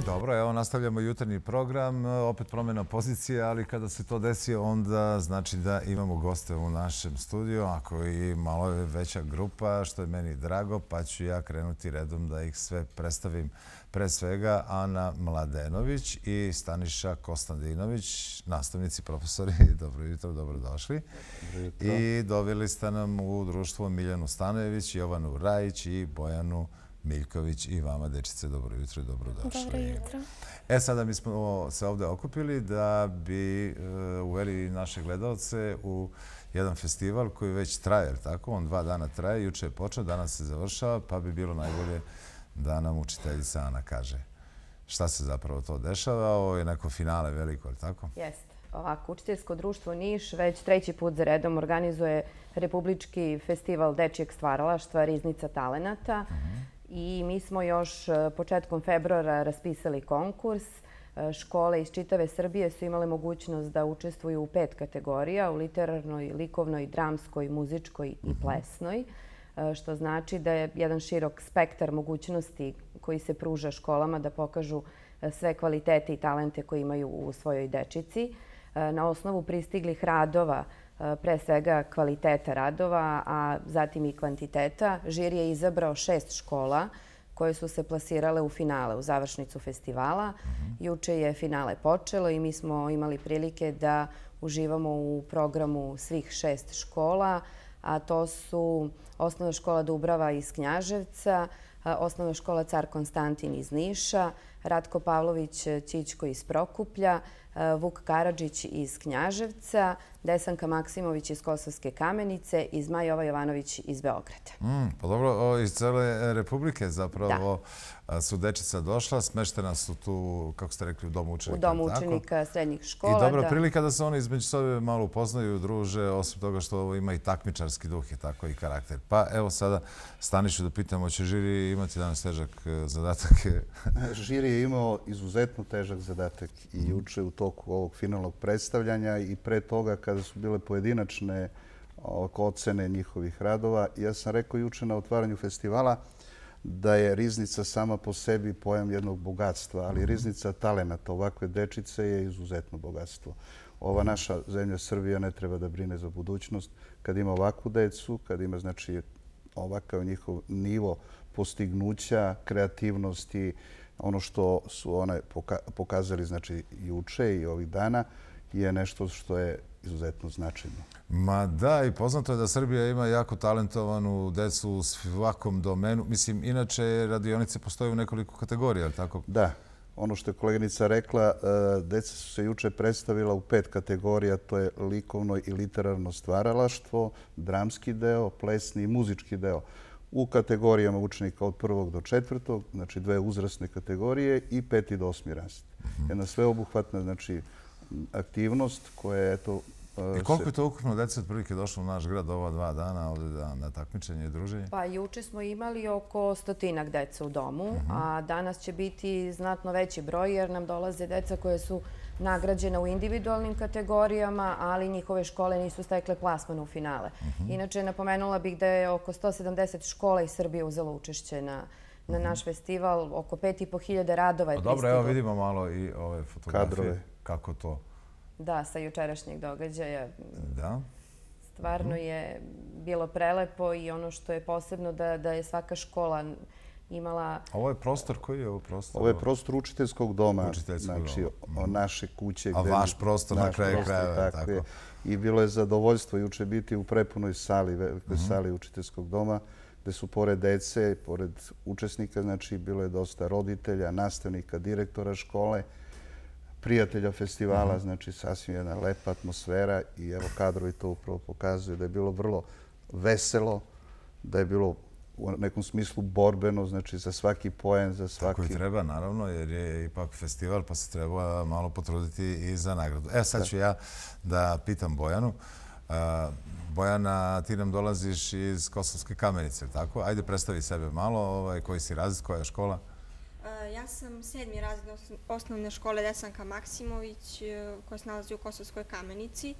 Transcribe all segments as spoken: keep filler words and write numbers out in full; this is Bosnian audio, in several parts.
Dobro, evo nastavljamo jutarnji program, opet promjena pozicije, ali kada se to desi onda znači da imamo goste u našem studiju, ako i malo je veća grupa, što je meni drago, pa ću ja krenuti redom da ih sve predstavim. Pre svega Ana Mladenović i Staniša Kostandinović, nastavnici, profesori. Dobro jutro, dobrodošli. I doveli ste nam u društvo Miljanu Stanojević, Jovanu Rajić i Bojanu Miljković. I vama, dečice, dobro jutro i dobrodošli. Dobro jutro. E, sada mi smo se ovdje okupili da bi uveli naše gledalce u jedan festival koji već traje, tako? On dva dana traje, juče je počeo, danas se završava, pa bi bilo najbolje da nam učiteljica Ana kaže šta se zapravo to dešava. Ovo je neko finale veliko, ali tako? Jeste. Ovako, Učiteljsko društvo Niš već treći put za redom organizuje Republički festival dečijeg stvaralaštva Riznica talenata. I mi smo još početkom februara raspisali konkurs. Škole iz čitave Srbije su imale mogućnost da učestvuju u pet kategorija, u literarnoj, likovnoj, dramskoj, muzičkoj i plesnoj, što znači da je jedan širok spektar mogućnosti koji se pruža školama da pokažu sve kvalitete i talente koje imaju u svojoj dečici. Na osnovu pristiglih radova, pre svega kvaliteta radova, a zatim i kvantiteta, žiri je izabrao šest škola koje su se plasirale u finale, u završnicu festivala. Juče je finale počelo i mi smo imali prilike da uživamo u programu svih šest škola, a to su Osnovna škola Dubrava iz Knjaževca, Osnovna škola Car Konstantin iz Niša, Ratko Pavlović Ćićko iz Prokuplja, Vuk Karadžić iz Knjaževca, Desanka Maksimović iz Kosovske Kamenice i Zmajova Jovanović iz Beograda. Pa dobro, iz cele Republike zapravo su dečica došla, smeštena su tu, kako ste rekli, u Domu učenika. U Domu učenika srednjih škola. I dobra prilika da se oni između sebe malo upoznaju, druže, osim toga što ovo ima i takmičarski duh, je tako i karakter. Pa evo sada Stanišu da pitamo, će žiri imati danas težak zadatak? Žiri je imao izuzetno težak zadatak i juče u toku ovog finalnog predstavljanja i pre toga kada su bile pojedinačne ocene njihovih radova. Ja sam rekao juče na otvaranju festivala da je riznica sama po sebi pojam jednog bogatstva, ali riznica talenata ovakve dečice je izuzetno bogatstvo. Ova naša zemlja Srbija ne treba da brine za budućnost. Kad ima ovakvu decu, kad ima znači ovakav njihov nivo postignuća, kreativnosti, ono što su one pokazali znači juče i ovih dana je nešto što je izuzetno značajno. Ma da, i poznato je da Srbija ima jako talentovanu decu u svakom domenu. Mislim, inače radionice postoje u nekoliko kategorija, ali tako? Da. Ono što je koleginica rekla, deca su se juče predstavila u pet kategorija, to je likovno i literarno stvaralaštvo, dramski deo, plesni i muzički deo. U kategorijama učenika od prvog do četvrtog, znači dve uzrasne kategorije i peti do osmi rast. Jedna sveobuhvatna, znači, aktivnost koja je eto... I koliko je to ukupno dece otprilike došlo u naš grad ova dva dana ovdje na takmičenje i druženje? Pa juče smo imali oko stotinak deca u domu, a danas će biti znatno veći broj jer nam dolaze deca koje su nagrađena u individualnim kategorijama, ali njihove škole nisu stekle plasman u finale. Inače, napomenula bih da je oko sto sedamdeset škola iz Srbije uzelo učešće na na naš festival, oko pet i po hiljade radova je pristiglo. Dobro, evo vidimo malo i ove fotografije. Kako to? Da, sa jučerašnjeg događaja. Da. Stvarno je bilo prelepo i ono što je posebno da je svaka škola imala... Ovo je prostor, koji je ovo prostor? Ovo je prostor učiteljskog doma, znači naše kuće. A vaš prostor na kraju krajeva, tako je. I bilo je zadovoljstvo juče biti u prepunoj sali, velikoj sali učiteljskog doma, gde su pored dece, pored učesnika, znači bilo je dosta roditelja, nastavnika, direktora škole, prijatelja festivala, znači sasvim jedna lepa atmosfera i evo kadrovi to upravo pokazuju da je bilo vrlo veselo, da je bilo u nekom smislu borbeno, znači za svaki poen, za svaki... Tako i treba, naravno, jer je ipak festival, pa se treba malo potruditi i za nagradu. E, sad ću ja da pitam Bojanu. Bojana, ti nam dolaziš iz Kosovske Kamenice, tako? Ajde, predstavi sebe malo, koji si razred, koja je škola? Ja sam sedmi razred osnovne škole Desanka Maksimović koja se nalazi u Kosovskoj Kamenici.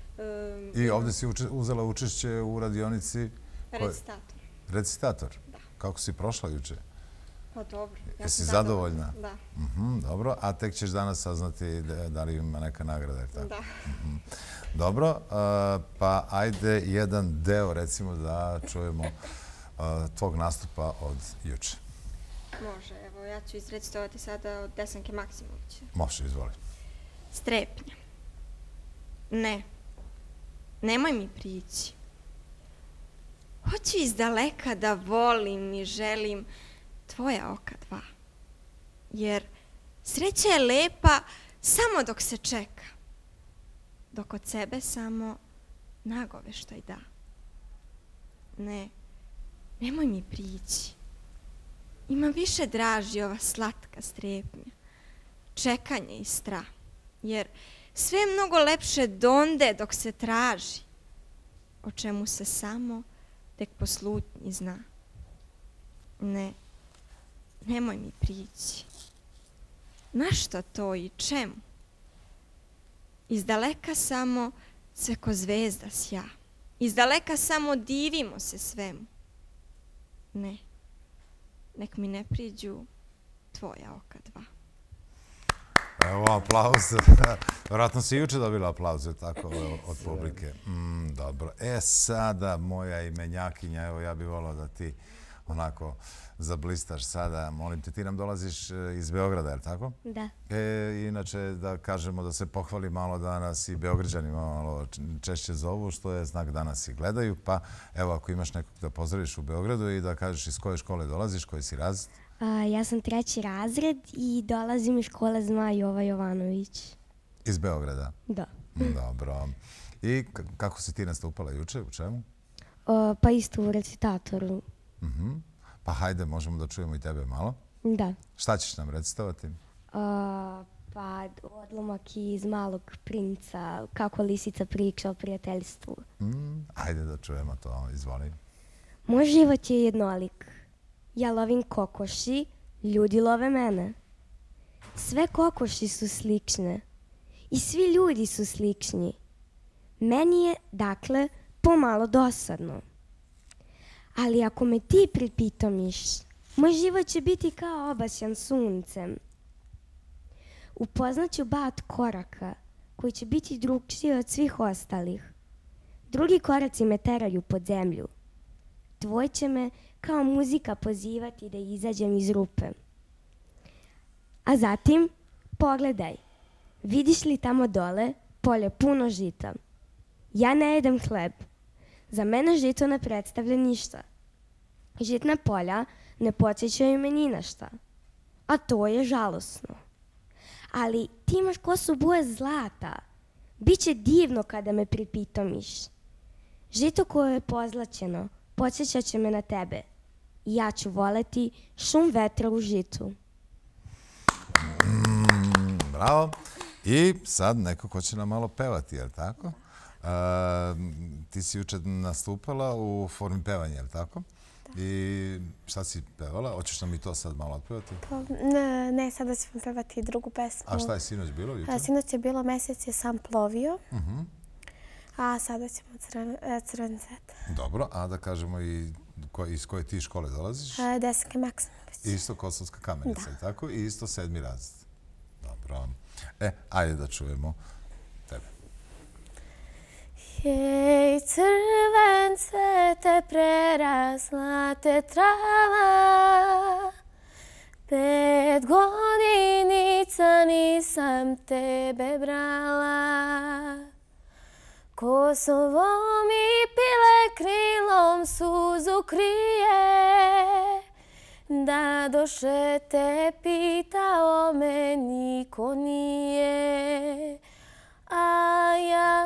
I ovdje si uzela učešće u radionici? Recitator. Recitator? Da. Kako si prošla juče? Pa dobro. Ja Jesi sam zadovoljna? Da. Mhm, dobro, a tek ćeš danas saznati da, da li ima neka nagrada, je li tako? Da. Mhm. Dobro, uh, pa ajde jedan deo, recimo, da čujemo uh, tvog nastupa od juče. Može, evo ja ću izrecitovati sada od Desanke Maksimovića. Može, izvoli. Strepnja. Ne, nemoj mi prići. Hoću iz daleka da volim i želim tvoja oka dva. Jer sreća je lepa samo dok se čeka. Dok od sebe samo nagoveštaj da. Ne, nemoj mi prići. Ima više draži ova slatka strepnja. Čekanje i strah. Jer sve je mnogo lepše donde dok se traži. O čemu se samo tek po slutnji zna. Ne, nemoj mi prići. Na šta to i čemu? Iz daleka samo sve ko zvezda sja. Iz daleka samo divimo se svemu. Ne, nek mi ne priđu tvoja oka dva. Evo, aplauz. Vjerojatno si juče dobila aplauze tako od publike. Mm, dobro. E, sada, moja imenjakinja, evo, ja bih volao da ti onako zablistaš sada. Molim te, ti nam dolaziš iz Beograda, je li tako? Da. E, inače, da kažemo da se pohvali malo da nas i Beograđani malo češće zovu, što je znak da nas i gledaju. Pa, evo, ako imaš nekog da pozdraviš u Beogradu i da kažeš iz koje škole dolaziš, koji si razred? A, ja sam treći razred i dolazim iz škole Zma Jova Jovanović. Iz Beograda? Da. Dobro. I kako si ti nastupala juče? U čemu? O, pa isto u recitatoru. Uh-huh. Pa hajde, možemo da čujemo i tebe malo. Da. Šta ćeš nam recitovati? O, pa odlomak iz Malog princa, kako lisica priča o prijateljstvu. Mm, ajde da čujemo to, izvoli. Moj život je jednolik. Ja lovim kokoši, ljudi love mene. Sve kokoši su slične i svi ljudi su slični. Meni je, dakle, pomalo dosadno. Ali ako me ti pripitomiš, moj život će biti kao obasjan suncem. Upoznaću bat koraka koji će biti drugčiji od svih ostalih. Drugi koraci me teraju pod zemlju. Tvoj će me kao muzika pozivati da izađem iz rupe. A zatim, pogledaj, vidiš li tamo dole polje puno žita? Ja ne jedem hleb. Za mene žito ne predstavlja ništa. Žitna polja ne podsjećaju me ni na šta. A to je žalosno. Ali ti imaš kosu boje zlata. Biće divno kada me pripitomiš. Žito koje je pozlaćeno podsjećat će me na tebe. I ja ću voleti šum vetra u žitu. Mm, bravo. I sad neko ko će nam malo pevati, je li tako? Uh, ti si juče nastupala u formi pevanja, je li tako? Da. I šta si pevala? Hoćeš nam i to sad malo otpevati? Pa, ne, ne, sada ćemo pevati drugu pesmu. A šta je sinoć bilo juče? A, sinoć je bilo Mesec je sam plovio. Uh-huh. A sada ćemo crven, crven cvet. Dobro, a da kažemo i ko, iz koje ti škole dolaziš? A, Desanke Maksimović. Isto Kosovska Kamenica, da. tako? I isto sedmi razred. Dobro. E, ajde da čujemo tebe. Hej, crven cvete, prerasla te trava, pet godinica nisam tebe brala. Kosovo mi pile krilom suzu krije, da doše te pitao me niko nije. A ja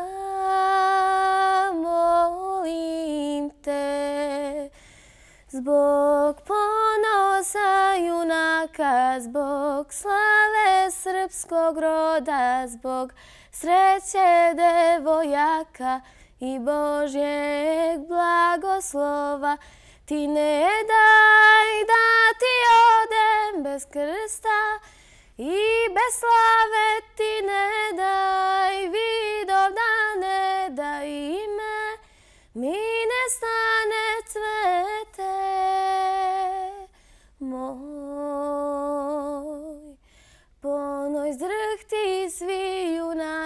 molim te, zbog ponosa junaka, zbog slave srpskog roda, zbog sreće devojaka i Božjeg blagoslova, ti ne daj da ti odem bez krsta i bez slave, ti ne daj Vidovdane da ime mi ne stane cvete. Moj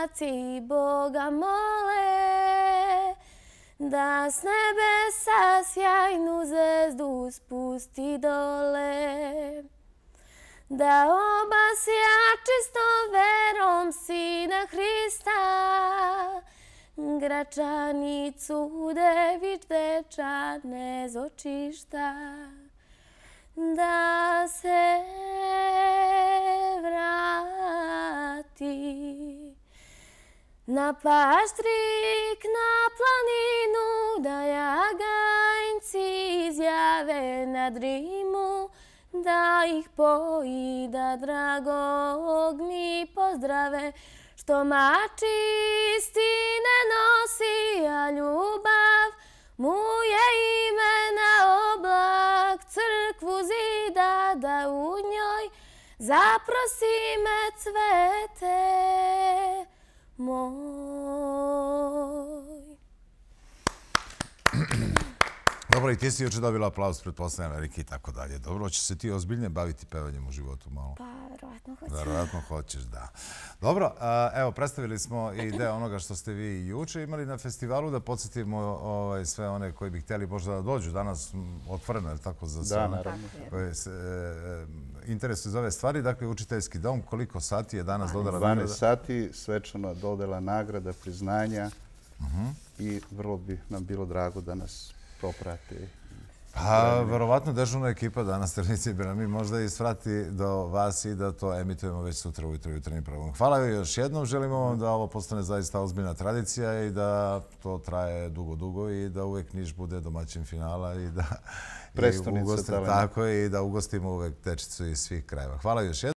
đaci Boga mole, da s nebesa sjajnu zvezdu spusti dole. Da obasja čistom verom Sina Hrista, Gračanicu devič dečane z očišta. Da se vrati na paštrik, na planinu, da jaganjci izjave na drimu, da ih poji, da dragog mi pozdrave, što mači istine nosi, a ljubav mu je ime na oblak, crkvu zida, da u njoj zaprosi me cvete moj. Dobro, i ti si juče dobila aplauz, pretpostavljam, veliki i tako dalje. Dobro, hoćeš se ti ozbiljnije baviti pevanjem u životu malo? Pa, verovatno hoću. Verovatno hoćeš, da. Dobro, evo, predstavili smo i deo onoga što ste vi juče imali na festivalu, da podsjetimo sve one koji bi htjeli možda da dođu. Danas otvoreno, je li tako, za sve one koje se interesuju za ove stvari. Dakle, učiteljski dom, koliko sati je danas dodela nagrada? dvanaest sati, svečano dodela nagrada, priznanja i vrlo bi nam bilo drago da nas proprati. Pa, verovatno dežurna ekipa danas Televizije Birami možda i svrati do vas i da to emitujemo već sutra ujutro jutarnjim programom. Hvala još jednom. Želimo vam da ovo postane zaista ozbiljna tradicija i da to traje dugo, dugo i da uvek Niš bude domaćin finala i da prestonica talenta. Tako je, i da ugostimo uvek dečicu iz svih krajeva. Hvala još jednom.